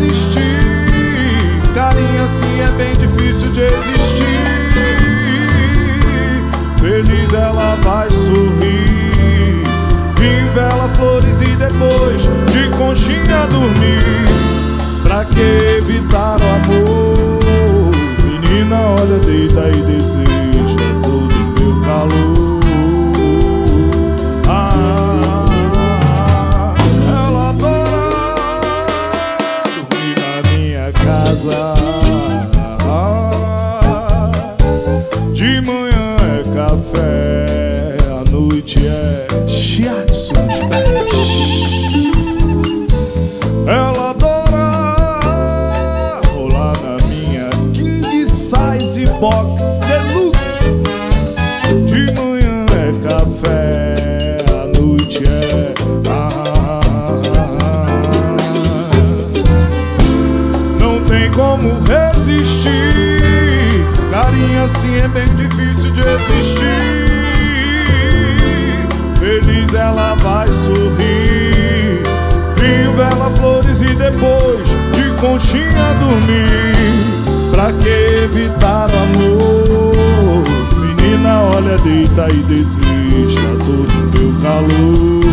resistir. Carinha assim é bem difícil de existir. Feliz ela vai sorrir, vinho, vela, flores e depois de conchinha dormir. Pra que evitar o amor? Menina, olha, deita e deseja todo o meu calor. Ela adora dormir na minha casa. De manhã é café, à noite é shiatsu nos pés. Ela adora rolar na minha king size box deluxe. De manhã é café, à noite é não tem como resistir. Carinha assim é bem difícil de existir. Feliz ela vai sorrir, vinho, vela, flores e depois de conchinha dormir. Pra que evitar o amor? Menina, olha, deita e deseja todo o meu calor.